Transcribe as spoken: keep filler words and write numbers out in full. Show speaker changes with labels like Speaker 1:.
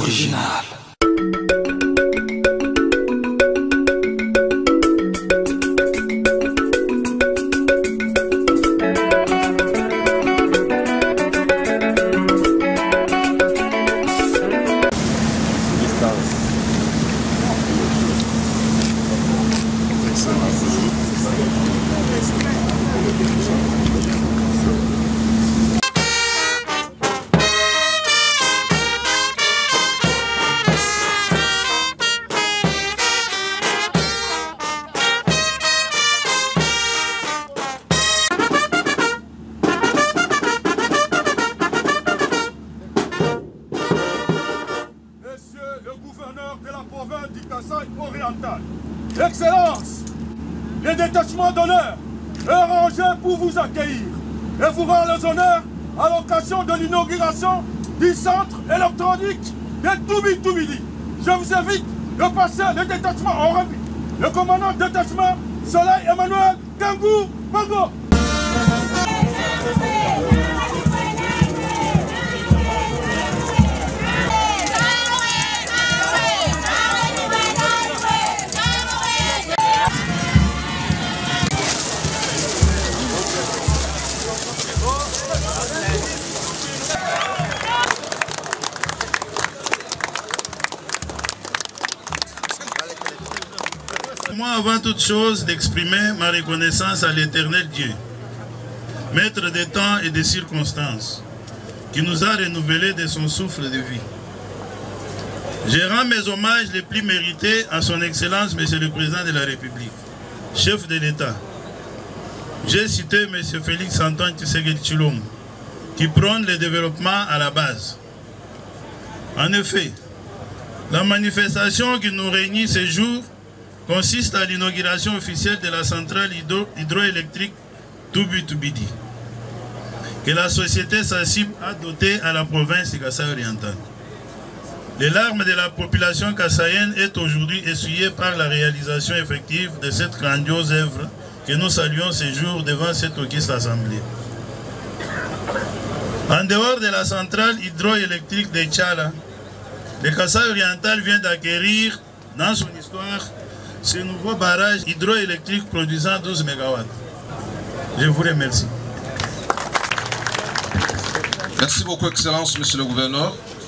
Speaker 1: original.
Speaker 2: Excellence, les détachements d'honneur est rangé pour vous accueillir et vous rendre les honneurs à l'occasion de l'inauguration du centre électronique de Toubi-Toubidi. Je vous invite de passer le détachement en revue. Le commandant de détachement, Soleil Emmanuel Kangou Bango.
Speaker 3: Moi, avant toute chose, d'exprimer ma reconnaissance à l'Éternel Dieu, maître des temps et des circonstances, qui nous a renouvelé de son souffle de vie. Je rends mes hommages les plus mérités à son Excellence, Monsieur le Président de la République, chef de l'État. J'ai cité Monsieur Félix Antoine Tshisekedi Tshilombo, qui prône le développement à la base. En effet, la manifestation qui nous réunit ce jour consiste à l'inauguration officielle de la centrale hydro hydroélectrique Toubi-Toubidi, que la société sensible a dotée à la province de Kasaï-Oriental. Les larmes de la population kassaïenne est aujourd'hui essuyée par la réalisation effective de cette grandiose œuvre que nous saluons ce jour devant cette auguste assemblée. En dehors de la centrale hydroélectrique de Tchala, le Kasaï-Oriental vient d'acquérir dans son histoire ce nouveau barrage hydroélectrique produisant douze mégawatts. Je vous remercie.
Speaker 4: Merci beaucoup, Excellence, Monsieur le Gouverneur.